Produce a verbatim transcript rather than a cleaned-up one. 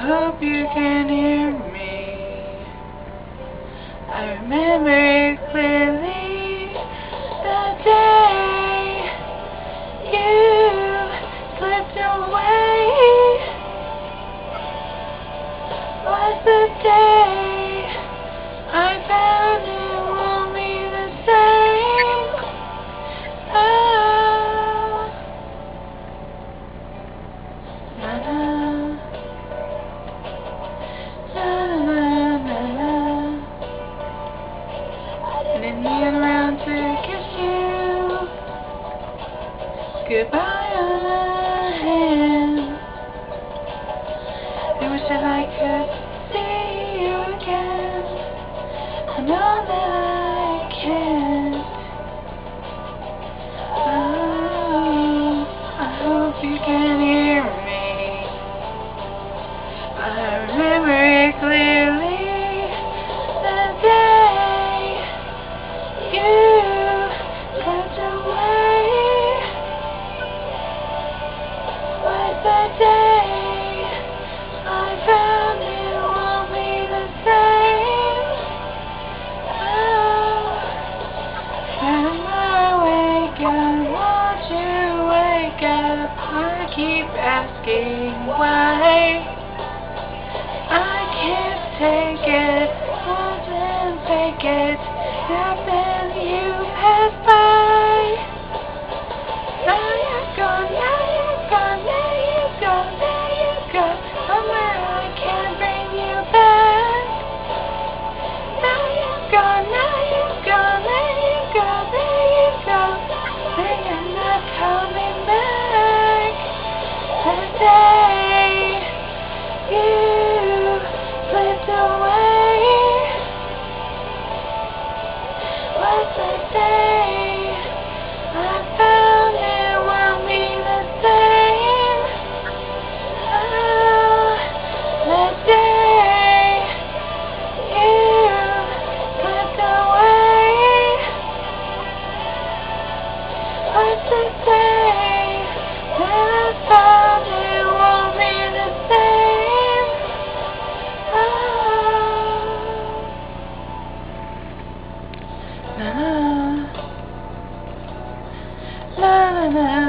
hope you can hear me. I remember it clearly, the day you slipped away was the day I found it won't be the same. Oh, na-na, na-na-na-na. I didn't get around to kiss you goodbye on the hand. I wish that I could see you again. I know that I can't. Oh, I hope you can hear me. I remember it clearly, the day you slipped away was the day I found it won't be the same. Oh, can I wake up? Won't you wake up? I keep asking why. I can't take it, won't take it. And then you pass by. Now you're gone, now you're gone, there you go, there you go. Somewhere I can't bring you back. Now you're gone, now you're gone, there you go, there you go. Then you're not coming back. The day you slipped away was the day I found it won't be the same. Oh, the day you slipped away was the day that I found it won't be the same. Oh, na na na na.